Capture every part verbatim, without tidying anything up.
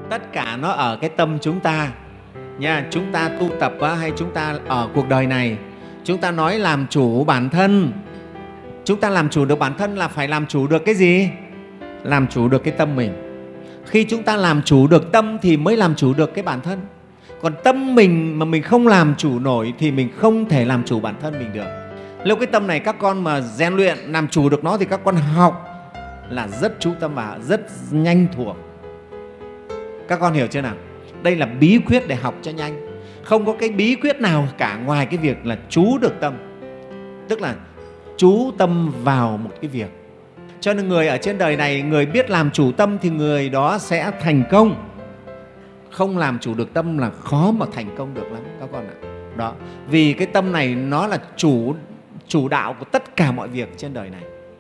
Tất cả nó ở cái tâm chúng ta nha. Chúng ta tu tập hay chúng ta ở cuộc đời này, chúng ta nói làm chủ bản thân. Chúng ta làm chủ được bản thân là phải làm chủ được cái gì? Làm chủ được cái tâm mình. Khi chúng ta làm chủ được tâm thì mới làm chủ được cái bản thân. Còn tâm mình mà mình không làm chủ nổi thì mình không thể làm chủ bản thân mình được. Nếu cái tâm này các con mà rèn luyện, làm chủ được nó thì các con học là rất chú tâm và rất nhanh thuộc. Các con hiểu chưa nào? Đây là bí quyết để học cho nhanh. Không có cái bí quyết nào cả ngoài cái việc là chú được tâm. Tức là chú tâm vào một cái việc. Cho nên người ở trên đời này, người biết làm chủ tâm thì người đó sẽ thành công. Không làm chủ được tâm là khó mà thành công được lắm các con ạ. Đó, vì cái tâm này nó là chủ chủ đạo của tất cả mọi việc trên đời này.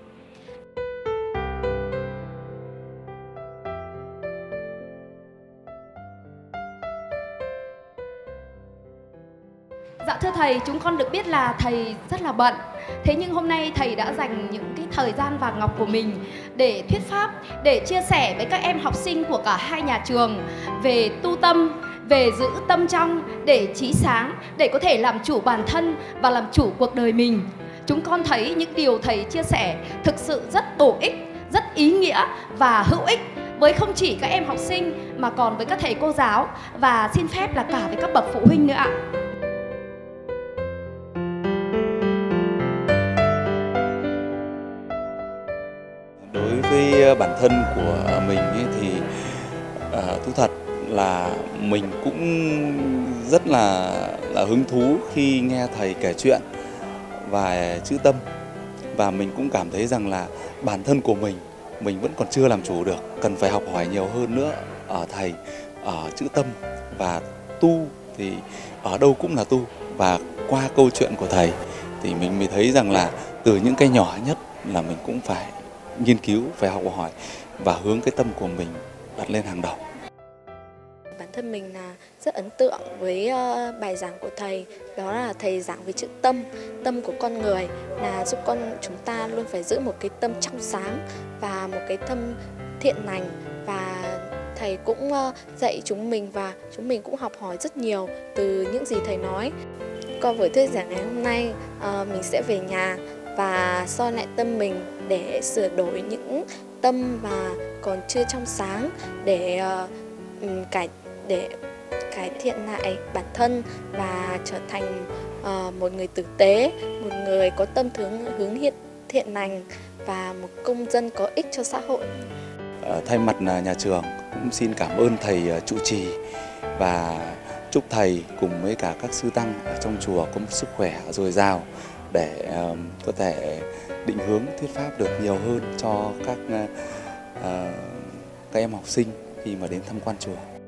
Dạ thưa Thầy, chúng con được biết là Thầy rất là bận. Thế nhưng hôm nay Thầy đã dành những cái thời gian vàng ngọc của mình để thuyết pháp, để chia sẻ với các em học sinh của cả hai nhà trường về tu tâm, về giữ tâm trong để trí sáng, để có thể làm chủ bản thân và làm chủ cuộc đời mình. Chúng con thấy những điều Thầy chia sẻ thực sự rất bổ ích, rất ý nghĩa và hữu ích với không chỉ các em học sinh mà còn với các thầy cô giáo và xin phép là cả với các bậc phụ huynh nữa ạ. Đối với bản thân của mình ấy thì uh, thú thật là mình cũng rất là, là hứng thú khi nghe Thầy kể chuyện và chữ tâm. Và mình cũng cảm thấy rằng là bản thân của mình, mình vẫn còn chưa làm chủ được. Cần phải học hỏi nhiều hơn nữa ở Thầy, ở chữ tâm. Và tu thì ở đâu cũng là tu. Và qua câu chuyện của Thầy thì mình mới thấy rằng là từ những cái nhỏ nhất là mình cũng phải nghiên cứu, phải học hỏi và hướng cái tâm của mình đặt lên hàng đầu. Bản thân mình là rất ấn tượng với bài giảng của Thầy. Đó là Thầy giảng về chữ tâm. Tâm của con người là giúp con chúng ta luôn phải giữ một cái tâm trong sáng và một cái tâm thiện lành. Và Thầy cũng dạy chúng mình và chúng mình cũng học hỏi rất nhiều từ những gì Thầy nói. Qua buổi thuyết giảng ngày hôm nay, mình sẽ về nhà và soi lại tâm mình để sửa đổi những tâm mà còn chưa trong sáng, để uh, cải để cải thiện lại bản thân và trở thành uh, một người tử tế, một người có tâm hướng hướng hiện thiện lành và một công dân có ích cho xã hội. Uh, thay mặt nhà trường cũng xin cảm ơn Thầy uh, trụ trì và chúc Thầy cùng với cả các sư tăng ở trong chùa có một sức khỏe dồi dào để uh, có thể định hướng thuyết pháp được nhiều hơn cho các uh, các em học sinh khi mà đến tham quan chùa.